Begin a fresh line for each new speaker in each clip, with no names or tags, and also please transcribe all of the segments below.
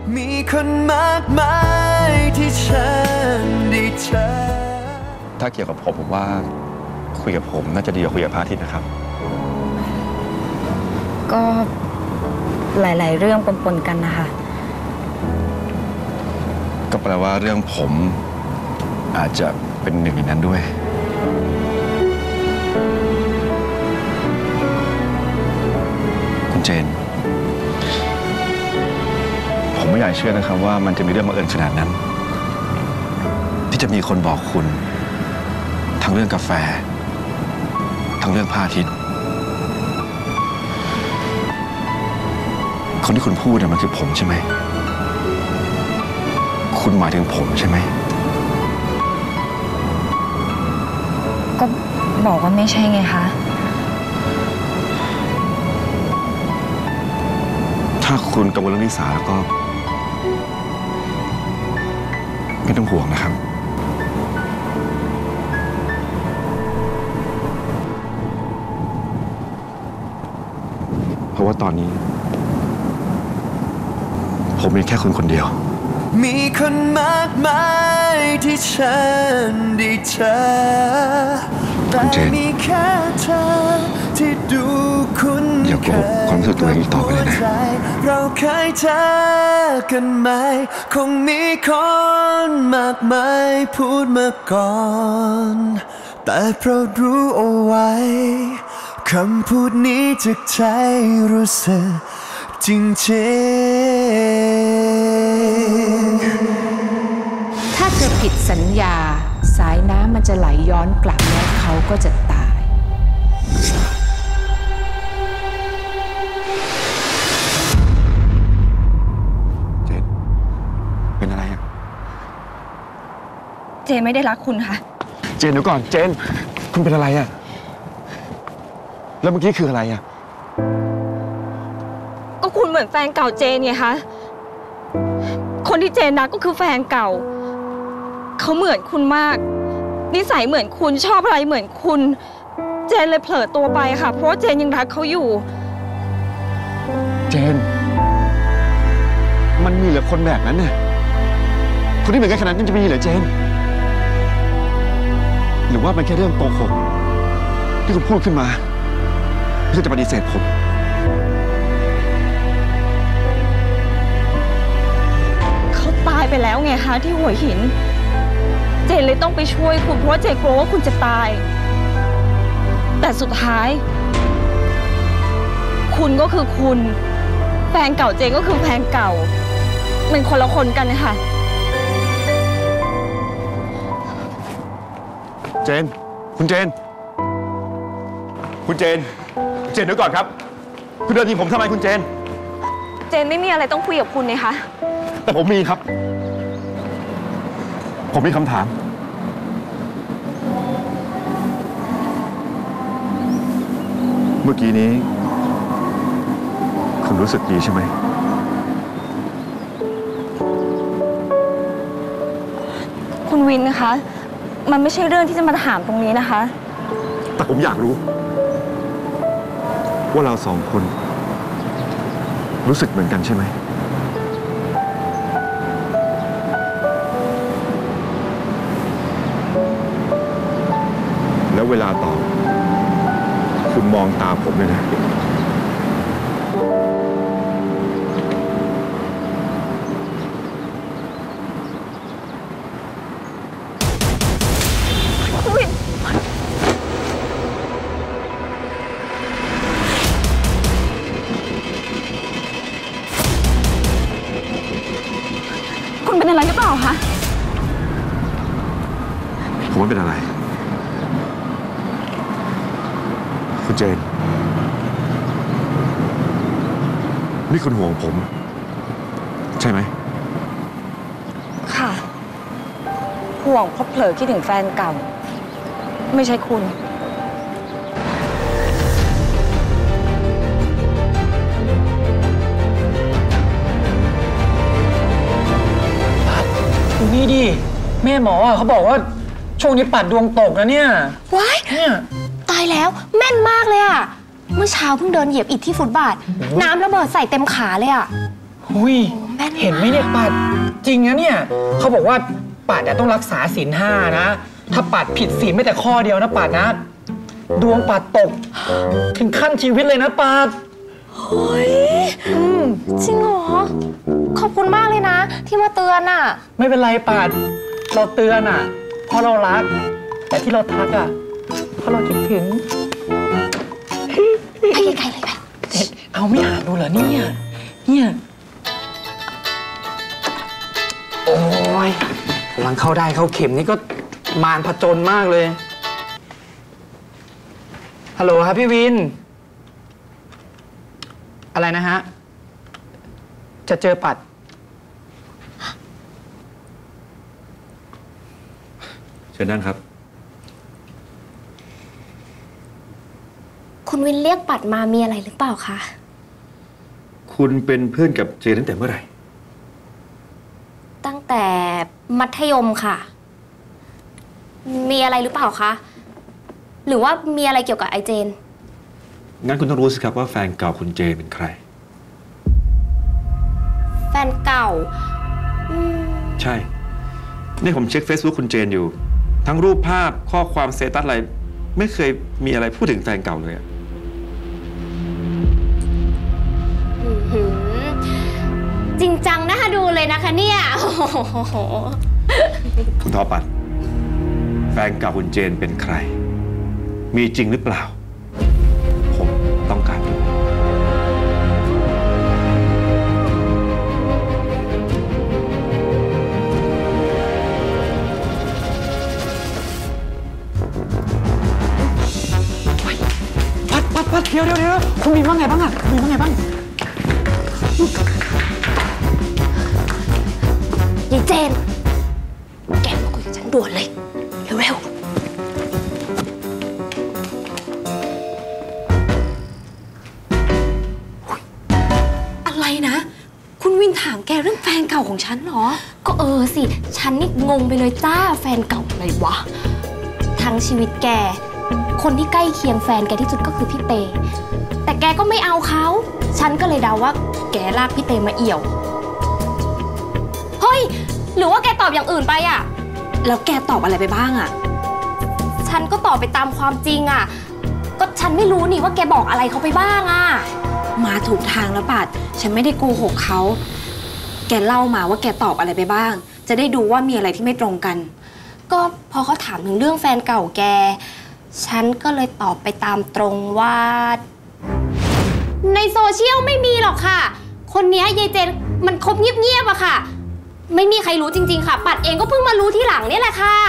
มีคนมากมายที่ฉันได้เจอถ้าเกี่ยวกับผมว่าคุยกับผมน่าจะดีกว่าคุยกับพระอาทิตย์นะครับ
ก็หลายๆเรื่องปนๆกันนะคะ
ก็แปลว่าเรื่องผมอาจจะเป็นหนึ่งในนั้นด้วยคุณเจนผมไม่อยากเชื่อนะครับว่ามันจะมีเรื่องบังเอิญขนาดนั้นที่จะมีคนบอกคุณทั้งเรื่องกาแฟทั้งเรื่องพระอาทิตย์คนที่คุณพูดเนี่ยมันคือผมใช่ไหมคุณหมายถึงผมใช่ไหม
ก็บอกว่าไม่ใช่ไงคะ
ถ้าคุณกังวลเรื่องนิสาแล้วก็ไม่ต้องห่วงนะครับเพราะว่าตอนนี้ผมมีแค่คุณคนเดียวมีคนมากมายที่ฉันได้เจอแต่มีแค่เธอที่ดูคุณอย่าโกหกความรู้สึกตัวเองอีกต่อไปเลยนะเราเคยเจอกันไหมคงมีคนมากมายพูดมาก่อนแต่โปรดรู้เอาไว้คำพูดนี้จากใจรู้สึกจริง
ๆถ้าเธอผิดสัญญาสายน้ำมันจะไหลย้อนกลับและเขาก็จะตาย
เจนเป็นอะไรอะ
เจนไม่ได้รักคุณค่ะ
เจนเดี๋ยวก่อนเจนคุณเป็นอะไรอะแล้วเมื่อกี้คืออะไรอะ
ก็คุณเหมือนแฟนเก่าเจนไงคะคนที่เจนรักก็คือแฟนเก่าเขาเหมือนคุณมากนิสัยเหมือนคุณชอบอะไรเหมือนคุณเจนเลยเผลอตัวไปค่ะเพราะว่าเจนยังรักเขาอยู่
เจนมันมีเหรอคนแบบนั้นเนี่ยคนที่เหมือนกันขนาดนั้นจะมีเหรอเจนหรือว่ามันแค่เรื่องโกหกที่คุณพูดขึ้นมาเพื่อจะปฏิเสธผม
เขาตายไปแล้วไงคะที่หัวหินเจนเลยต้องไปช่วยคุณเพราะว่าเจนกลัวว่าคุณจะตายแต่สุดท้ายคุณก็คือคุณแฟนเก่าเจนก็คือแฟนเก่าเป็นคนละคนกันค่ะ
เจนคุณเจนคุณเจนเดี๋ยวก่อนครับคุณเดินทีผมทำไมคุณเจน
เจนไม่มีอะไรต้องคุยกับคุณเลยคะ
แต่ผมมีครับผมมีคำถามเมื่อกี้นี้คุณรู้สึกดีใช่ไหม
คุณวินนะคะมันไม่ใช่เรื่องที่จะมาถามตรงนี้นะคะ
แต่ผมอยากรู้ว่าเราสองคนรู้สึกเหมือนกันใช่ไหมแล้วเวลาตอบคุณมองตาผมเลยนะ
คุณเป็นอะไรหรือเปล่าคะ
ผมไม่เป็นอะไรคุณเจนนี่คุณห่วงผมใช่ไหม
ค่ะห่วงเพราะเผลอคิดถึงแฟนเก่าไม่ใช่คุณ
ดูนี่ดิแม่หมอเขาบอกว่าช่วงนี้ปัดดวงตกนะเนี่ย
ว้ายตายแล้วแม่นมากเลยอะเมื่อเช้าเพิ่งเดินเหยียบอิฐที่ฟุตบาทน้ำระเบิดใส่เต็มขาเลยอะ
หุย
แม่น
เห็นไหมเนี่ยปัดจริงนะเนี่ยเขาบอกว่าปัดต้องรักษาศีล 5นะถ้าปัดผิดศีลไม่แต่ข้อเดียวนะปัดนะดวงปัดตกถึงขั้นชีวิตเลยนะปัด
เฮ้ยจริงเหรอขอบคุณมากเลยนะที่มาเตือนอ่ะ
ไม่เป็นไรปัดเราเตือนอ่ะเพราะเรารักแต่ที่เราทักอ่ะเพราะเราคิดถึง
ไปไกลเลยไป
เอาไม่อ่านดูเหรอเนี่ยโอ้ยกำลังเข้าได้เข้าเข็มนี่ก็มารผจญมากเลยฮัลโหลครับพี่วินอะไรนะฮะจะเจอปัด
เชิญนั่งครับ
คุณวินเรียกปัดมามีอะไรหรือเปล่าคะ
คุณเป็นเพื่อนกับเจตั้งแต่เมื่อไหร่
ตั้งแต่มัธยมค่ะมีอะไรหรือเปล่าคะหรือว่ามีอะไรเกี่ยวกับไอเจน
งั้นคุณต้องรู้สิครับว่าแฟนเก่าคุณเจนเป็นใคร
แฟนเก่า
ใช่นี่ผมเช็ค Facebook คุณเจนอยู่ทั้งรูปภาพข้อความสเตตัสอะไรไม่เคยมีอะไรพูดถึงแฟนเก่าเลยอะ
จริงจังนะคะดูเลยนะคะเนี่ย
คุณทอปัดแฟนเก่าคุณเจนเป็นใครมีจริงหรือเปล่าผมต้องการดู
ปัดเดี๋ยวคุณมีว่าไงบ้างอะคุณมีว่าไงบ้าง
ยายเจนแกมาคุยกับฉันด่วนเลยเร็ว
อะไรนะคุณวินถามแกเรื่องแฟนเก่าของฉันเหรอ
ก็สิฉันนี่งงไปเลยจ้าแฟนเก่าอะไรวะทั้งชีวิตแกคนที่ใกล้เคียงแฟนแกที่สุดก็คือพี่เตแต่แกก็ไม่เอาเขาฉันก็เลยเดาว่าแกลากพี่เตมาเอี่ยวเฮ้ยหรือว่าแกตอบอย่างอื่นไปอ่ะ
แล้วแกตอบอะไรไปบ้างอ่ะ
ฉันก็ตอบไปตามความจริงอ่ะก็ฉันไม่รู้นี่ว่าแกบอกอะไรเขาไปบ้างอ่ะ
มาถูกทางแล้วปัดฉันไม่ได้โกหกเขาแกเล่ามาว่าแกตอบอะไรไปบ้างจะได้ดูว่ามีอะไรที่ไม่ตรงกัน
ก็พอเขาถามถึงเรื่องแฟนเก่าแกฉันก็เลยตอบไปตามตรงว่าในโซเชียลไม่มีหรอกค่ะคนนี้ยายเจนมันคบเงียบๆอะค่ะไม่มีใครรู้จริงๆค่ะปัดเองก็เพิ่งมารู้ที่หลังนี่แหละค่ะ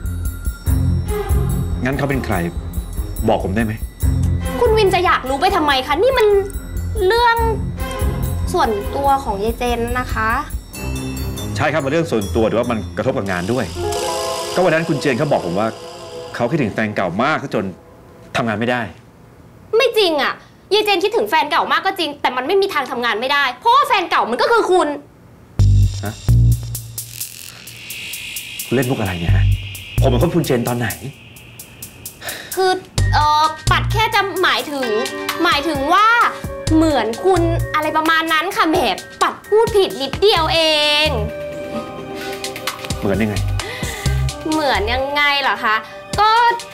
งั้นเขาเป็นใครบอกผมได้ไหม
คุณวินจะอยากรู้ไปทำไมคะนี่มันเรื่องส่วนตัวของยายเจนนะคะ
ใช่ครับมันเรื่องส่วนตัวหรือว่ามันกระทบกับงานด้วยก็วันนั้นคุณเจนเขาบอกผมว่าเขาคิดถึงแฟนเก่ามากจนทำงานไม่ได้
ไม่จริงอ่ะยายเจนคิดถึงแฟนเก่ามากก็จริงแต่มันไม่มีทางทำงานไม่ได้เพราะว่าแฟนเก่ามันก็คือคุณ
ฮะคุณเล่นมุกอะไรเนี่ยฮะผมเป็นคนคุณเจนตอนไหน
คือปัดแค่จะหมายถึงว่าเหมือนคุณอะไรประมาณนั้นค่ะแหมปัดพูดผิดนิดเดียวเอง
เหมือนยังไง
เหมือนยังไงเหรอคะก็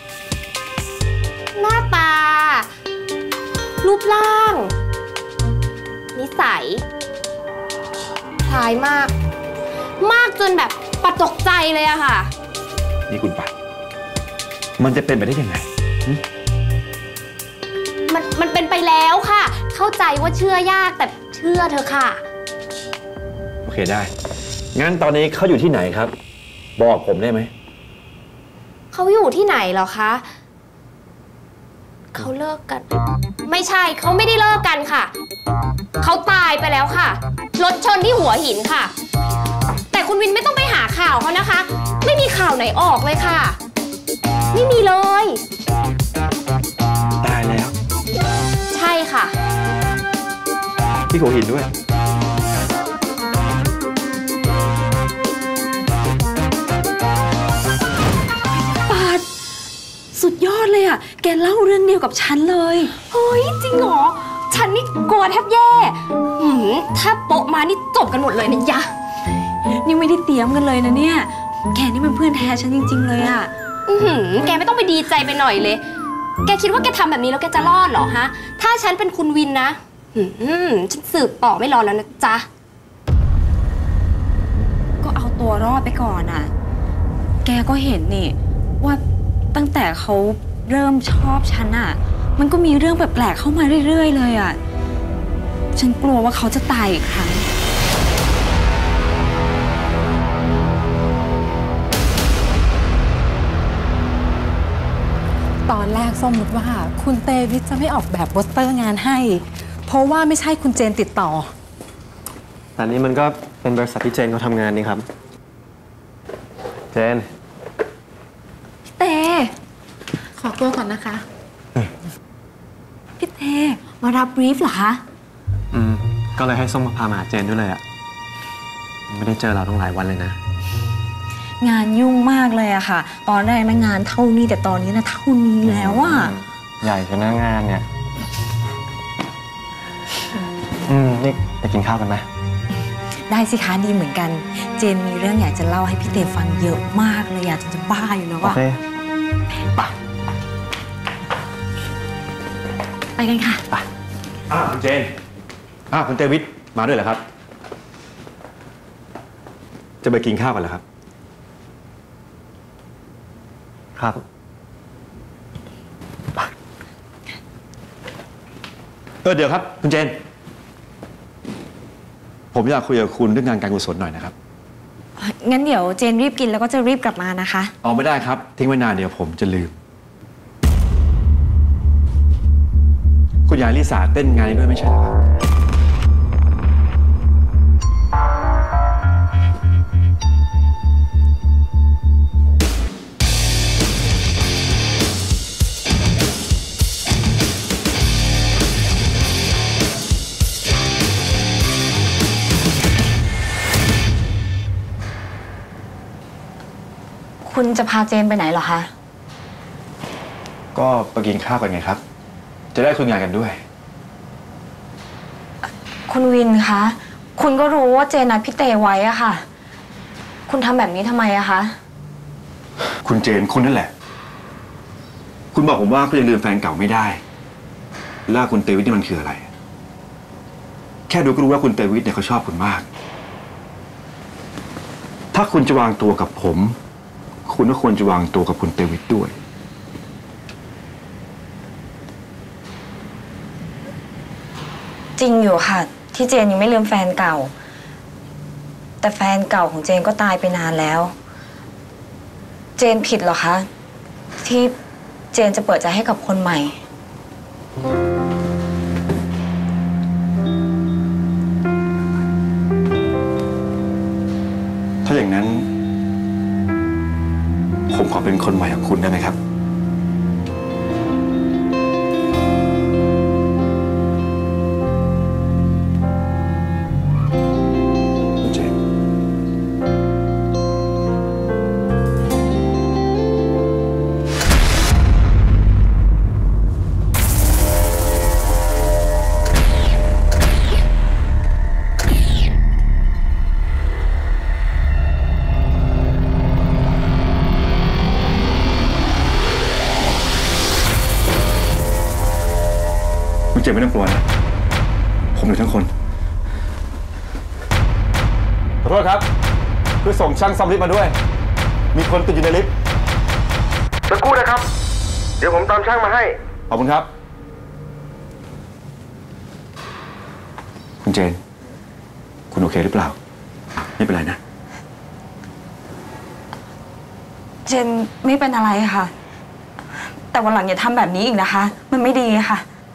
หน้าตารูปร่างนิสัยคล้ายมากจนแบบปัดตกใจเลยอะค่ะ
นี่คุณปัดมันจะเป็นไปได้ยังไง
มันเป็นไปแล้วค่ะเข้าใจว่าเชื่อยากแต่เชื่อเธอค่ะ
โอเคได้งั้นตอนนี้เขาอยู่ที่ไหนครับบอกผมได้ไหม
เขาอยู่ที่ไหนเหรอคะเขาเลิกกันไม่ใช่เขาไม่ได้เลิกกันค่ะเขาตายไปแล้วค่ะรถชนที่หัวหินค่ะแต่คุณวินไม่ต้องไปหาข่าวเขานะคะไม่มีข่าวไหนออกเลยค่ะไม่มีเลย
ตายแล้ว
ใช่ค่ะ
ที่หัวหินด้วย
สุดยอดเลยอ่ะแกเล่าเรื่องเดียวกับฉันเลย
เฮ้ยจริงเหรอฉันนี่กลัวแทบแย่ถ้าโปะมานี่จบกันหมดเลยนะยะ
นี่ไม่ได้เตรียมกันเลยนะเนี่ยแกนี่มันเพื่อนแท้ฉันจริงๆเลยอะ
แกไม่ต้องไปดีใจไปหน่อยเลยแกคิดว่าแกทำแบบนี้แล้วแกจะรอดเหรอฮะถ้าฉันเป็นคุณวินนะฉันสืบต่อไม่รอแล้วนะจ๊ะ
ก็เอาตัวรอดไปก่อนอะแกก็เห็นนี่ว่าตั้งแต่เขาเริ่มชอบฉันอะมันก็มีเรื่องแปลกๆเข้ามาเรื่อยๆเลยอะฉันกลัวว่าเขาจะตายอีกครั้ง
ตอนแรกส้มนึกว่าคุณเตวิทจะไม่ออกแบบโปสเตอร์งานให้เพราะว่าไม่ใช่คุณเจนติดต่อ
แต่นี่มันก็เป็นบริษัทที่เจนเขาทำงานนี่ครับเจน
เต
ขอตัวก่อนนะคะ
พี่เตมารับบรีฟเหรอคะ
ก็เลยให้ส้มพามาหาเจนด้วยเลยอะไม่ได้เจอเราตั้งหลายวันเลยนะ
งานยุ่งมากเลยอะค่ะตอนแรกนะงานเท่านี้แต่ตอนนี้นะเท่านี้แล้วอะ
ใหญ่จนหน้างานเนี่ยนี่ไปกินข้าวกันไหม
ได้สิคะดีเหมือนกันเจนมีเรื่องอยากจะเล่าให้พี่เตฟังเยอะมากเลยอยากจะบ้าอยู่แล้วอะ
โอเค
ไปกันค่ะ
ไปคุณเจนคุณเตวิทมาด้วยเหรอครับจะไปกินข้าวกันเหรอครับครับเดี๋ยวครับคุณเจนผมอยากคุยกับคุณเรื่องงานการกุศลหน่อยนะครับ
งั้นเดี๋ยวเจนรีบกินแล้วก็จะรีบกลับมานะคะ
ไม่ได้ครับทิ้งไว้นานเดี๋ยวผมจะลืมคุณยายลิสาเต้นงานนี้ด้วยไม่ใช่เหรอครับ
คุณจะพาเจนไปไหนเหรอคะ
ก็ไปกินข้าวกันไงครับจะได้คุยงานกันด้วย
คุณวินคะคุณก็รู้ว่าเจนนัดพี่เตไว้อะค่ะคุณทำแบบนี้ทำไมอะคะ
คุณเจนคุณนั่นแหละคุณบอกผมว่าคุณยังลืมแฟนเก่าไม่ได้แล้วคุณเตวิทนี่มันคืออะไรแค่ดูก็รู้ว่าคุณเตวิทเนี่ยเขาชอบคุณมากถ้าคุณจะวางตัวกับผมคุณก็ควรจะวางตัวกับคุณเตวิทด้วย
จริงอยู่ค่ะที่เจนยังไม่ลืมแฟนเก่าแต่แฟนเก่าของเจนก็ตายไปนานแล้วเจนผิดเหรอคะที่เจนจะเปิดใจให้กับคนใหม่
ถ้าอย่างนั้นผมขอเป็นคนใหม่ของคุณได้ไหมครับเจนคุณเจนไม่ต้องกลัวนะผมอยู่ทั้งคนขอโทษครับช่วยส่งช่างซ่อมลิฟต์มาด้วยมีคนติดอยู่ในลิฟต์
สักครู่นะครับเดี๋ยวผมตามช่างมาให้
ขอบคุณครับคุณเจนคุณโอเคหรือเปล่าไม่เป็นไรนะ
เจนไม่เป็นอะไรค่ะแต่วันหลังอย่าทำแบบนี้อีกนะคะมันไม่ดีค่ะ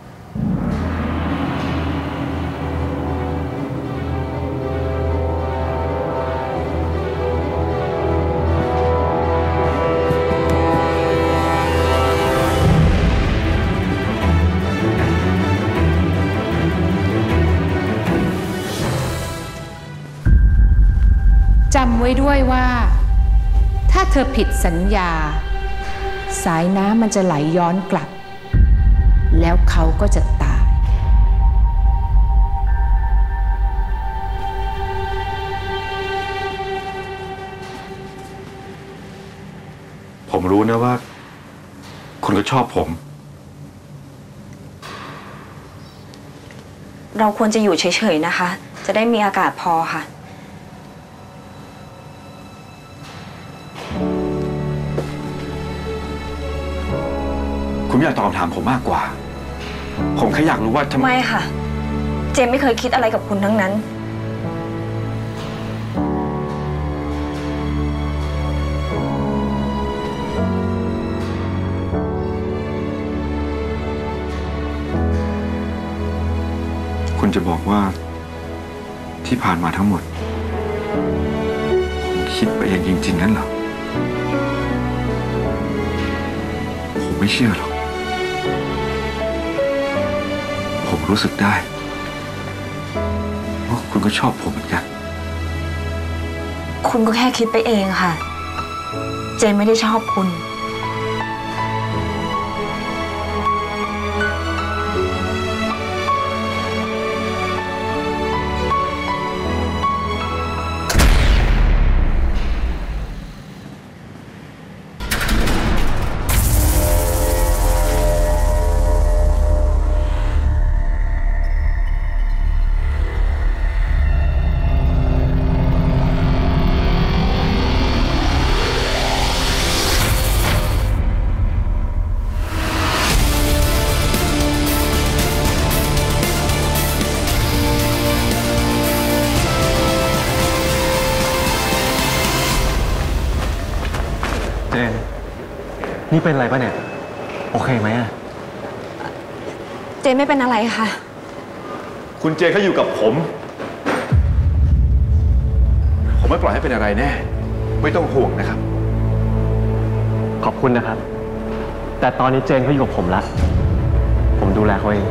จำไว้ด้วยว่าถ้าเธอผิดสัญญาสายน้ำมันจะไหลย้อนกลับแล้วเขาก็จะตาย
ผมรู้นะว่าคุณก็ชอบผม
เราควรจะอยู่เฉยๆนะคะ จะได้มีอากาศพอค่ะ
คุณอยากตอบคำถามผมมากกว่าผมแค่อยากรู้ว่าทำไม
ไม่ค่ะ เจมไม่เคยคิดอะไรกับคุณทั้งนั้น
คุณจะบอกว่าที่ผ่านมาทั้งหมดผมคิดไปเองจริงๆนั่นเหรอผมไม่เชื่อหรอกผมรู้สึกได้ว่าคุณก็ชอบผมเหมือนกัน
คุณก็แค่คิดไปเองค่ะเจนไม่ได้ชอบคุณ
นี่เป็นอะไรปะเนี่ยโอเคไหมอะ
เจนไม่เป็นอะไรค่ะ
คุณเจนเขาอยู่กับผมไม่ปล่อยให้เป็นอะไรแน่ไม่ต้องห่วงนะครับ
ขอบคุณนะครับแต่ตอนนี้เจนเขาอยู่กับผมละผมดูแลเขาเอง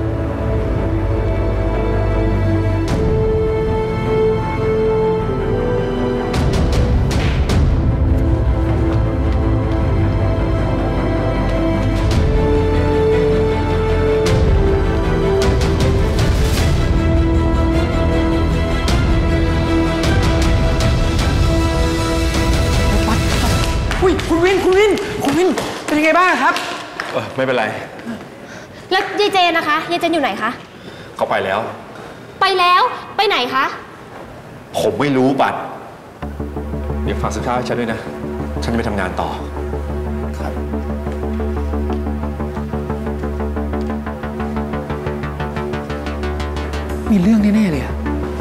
คุณวินเป็นยังไงบ้างครับ
ไม่เป็นไร
แล้วยายเจนนะคะยายเจนอยู่ไหนคะ
เขาไปแล้ว
ไปไหนคะ
ผมไม่รู้ปัดเดี๋ยวฝากซื้อข้าวให้ฉันด้วยนะฉันจะไปทำงานต่อครับ
มีเรื่องแน่ๆเลยอะ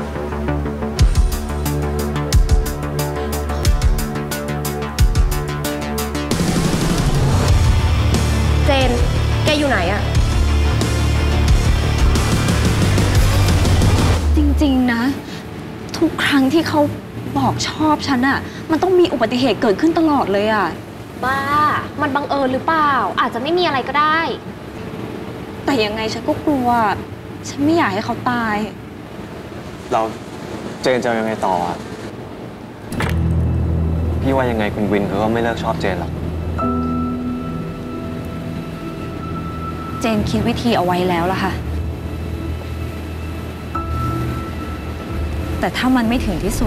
เจนแกอยู่ไหนอะ
จริงๆนะทุกครั้งที่เขาบอกชอบฉันอะมันต้องมีอุบัติเหตุเกิดขึ้นตลอดเลยอะ
บ้ามันบังเอิญหรือเปล่าอาจจะไม่มีอะไรก็ได้
แต่ยังไงฉันก็กลัวฉันไม่อยากให้เขาตาย
เราเจนจะยังไงต่อพี่ว่ายังไงคุณวินเขาก็ไม่เลิกชอบเจนหรอก
เจนคิดวิธีเอาไว้แล้วล่ะค่ะแต่ถ้ามันไม่ถึงที่สุด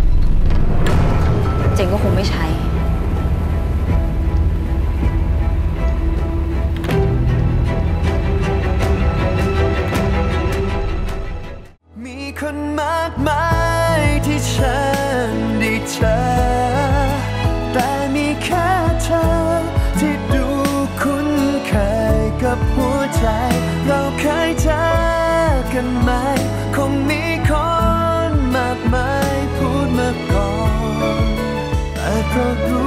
เจนก็คงไม่ใช้
มีคนมากมายที่ฉันได้เจอแต่มีแค่เธอที่ดูคุ้นเคยกับหัวใจเราเคยเจอกันไหมคงมีคนมากมายพูดมาก่อนแต่เพราะรู้